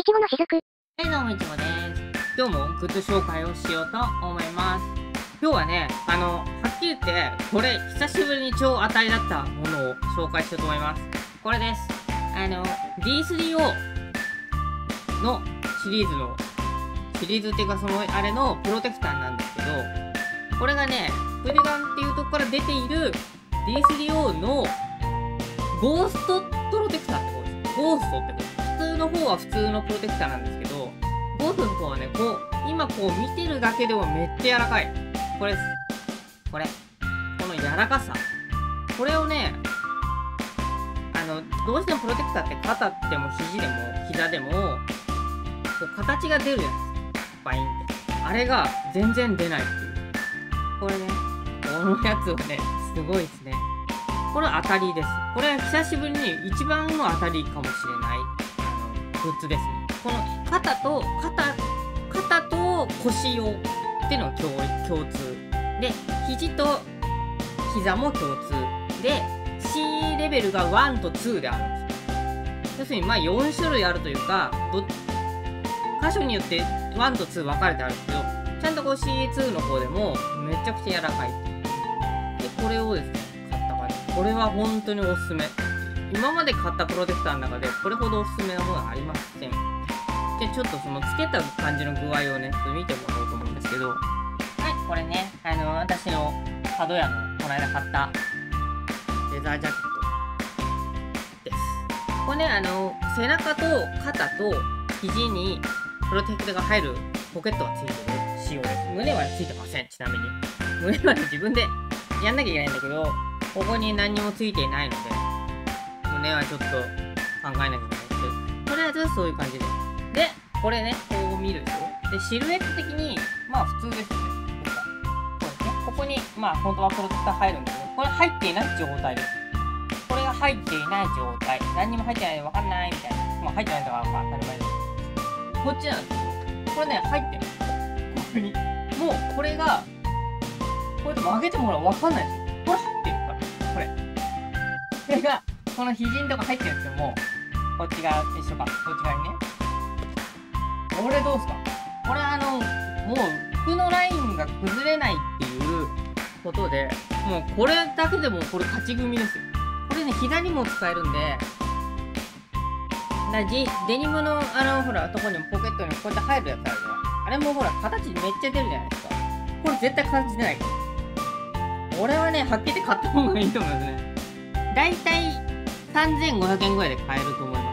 いちごのしずく。 どうもいちごです。今日もグッズ紹介をしようと思います。今日はね、はっきり言って、これ、久しぶりに超当たりだったものを紹介しようと思います。これです。D3O のシリーズっていうか、あれのプロテクターなんですけど、これがね、プリガンっていうとこから出ている D3O のゴーストプロテクターってことです。ゴーストってこと。普通の方は普通のプロテクターなんですけど、ゴーストの方はね、今見てるだけでもめっちゃ柔らかい。これです。この柔らかさ。これをね、どうしてもプロテクターって肩でも肘でも膝でも、形が出るじゃないですか。バインって。あれが全然出ないっていう。これね、このやつはね、すごいですね。これは当たりです。これは久しぶりに一番の当たりかもしれない、グッズですね。この肩と腰用っていうのが共通。で、肘と膝も共通。で、C レベルが1と2であるんですよ。要するに、4種類あるというか、箇所によって1と2分かれてあるんですけど、ちゃんとC2 の方でもめちゃくちゃ柔らかい。で、これをですね、買った感じ。これは本当におすすめ。今まで買ったプロテクターの中でこれほどおすすめなものはありません。で、ちょっとつけた感じの具合をね、見てもらおうと思うんですけど、はい、これね、私の角屋のこの間買ったレザージャケットです。これね、背中と肩と肘にプロテクターが入るポケットがついてる仕様です。胸はついてません、ちなみに。胸はね、自分でやんなきゃいけないんだけど、ここに何にもついていないので、胸はちょっと考えなきゃいけないですけど、とりあえずそういう感じです。で、これね、こう見るでしょ。で、シルエット的に、普通ですよね。そうですね。ここに、本当はプロテクター入るんだけど、これ入っていない状態です。これが入っていない状態。何にも入ってないでわかんないみたいな。入ってないんだから当たり前です。こっちなんですけど、これね、入ってる。ここに。もう、これが、こうやって曲げてもほらわかんないですよ。これ入ってるから。これ。これが、この肘のとこ入ってるんですよ、もう。こっち側一緒か。こっち側にね。これどうすか？これもう服のラインが崩れないっていうことで、もうこれだけでもこれ勝ち組ですよ。これね、膝にも使えるんで、デニムのほら、とこにもポケットにこうやって入るやつあるじゃん。あれもほら、形めっちゃ出るじゃないですか。これ絶対形出ないから。俺はね、はっきり言って買った方がいいと思いますね。だいたい3500円ぐらいで買えると思います。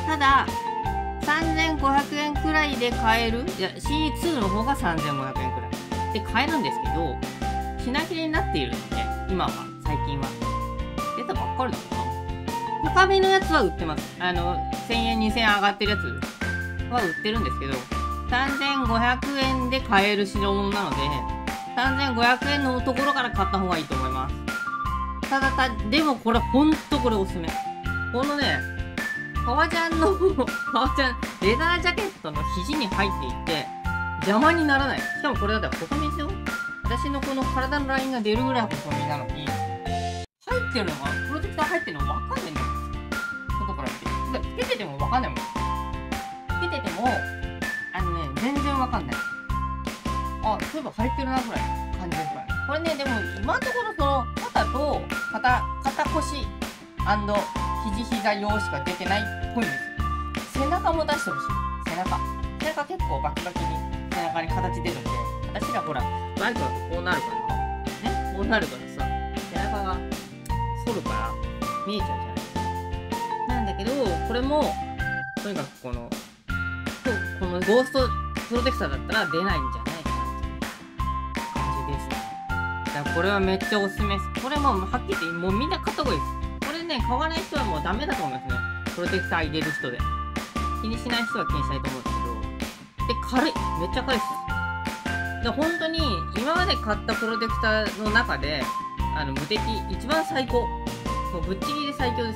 ただ、3500円くらいで買える、いや、C2 の方が3500円くらいで買えるんですけど、品切れになっているので、今は、最近は。出たばっかりだな。高めのやつは売ってます。1000円、2000円上がってるやつは売ってるんですけど、3500円で買える代物なので、3500円のところから買った方がいいと思います。でもこれほんとこれおすすめ。このね、革ジャンレザージャケットの肘に入っていて、邪魔にならない。しかもこれだったら細身ですよ。私のこの体のラインが出るぐらい細身なのに、入ってるのが、プロテクター入ってるの分かんないんだよ。外から見て。つけてても分かんないもん。つけてても、全然分かんない。あ、そういえば入ってるなぐらいの感じですからね。これね、でも今のところ肩と肩腰&肘膝用しか出てないっぽいんですよ。背中も出してほしい。背中結構バキバキに背中に形出るんで、私らほら、バイクだとこうなるからね。こうなるからさ、背中が反るから見えちゃうじゃないですか。なんだけど、これも、とにかくこのゴーストプロテクターだったら出ないんじゃないかなっていう感じですね。だからこれはめっちゃおすすめです。これもはっきり言って、もうみんな買った方がいいです。これね、買わない人はもうダメだと思いますね。プロテクター入れる人で。気にしない人は気にしないと思うんですけど。で、軽い。めっちゃ軽いです。で、本当に、今まで買ったプロテクターの中で、無敵、一番最高。もうぶっちぎりで最強です。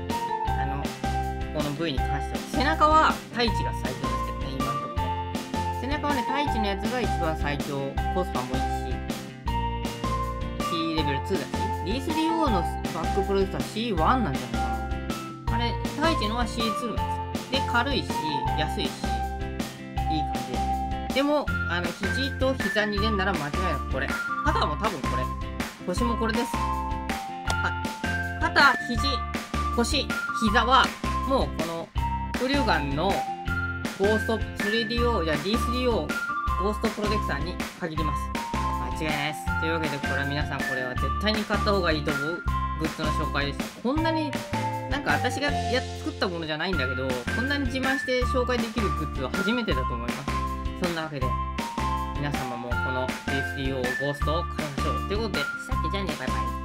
この部位に関しては。背中は太一が最強ですけどね、今のところ。背中はね、太一のやつが一番最強。コスパもいいし、C レベル2だし、D3O のバックプロテクター C1 なんじゃないかな。あれ、太一のは C2 なんですよ。 で、軽いし、安いし、いい感じですね。でも、肘と膝に入れんなら間違いなくこれ。肩も多分これ。腰もこれです。肩、肘、腰、膝は、もうこの、フリューガンのゴースト 3DO、じゃあ D3O ゴーストプロテクターに限ります。間違いないです。というわけで、これは皆さん、これは絶対に買った方がいいと思うグッズの紹介でした。こんなに、なんか私が作ったものじゃないんだけど、こんなに自慢して紹介できるグッズは初めてだと思います。そんなわけで、皆様もこの D3O ゴーストを買いましょう。ということで、さっきじゃあね、バイバイ。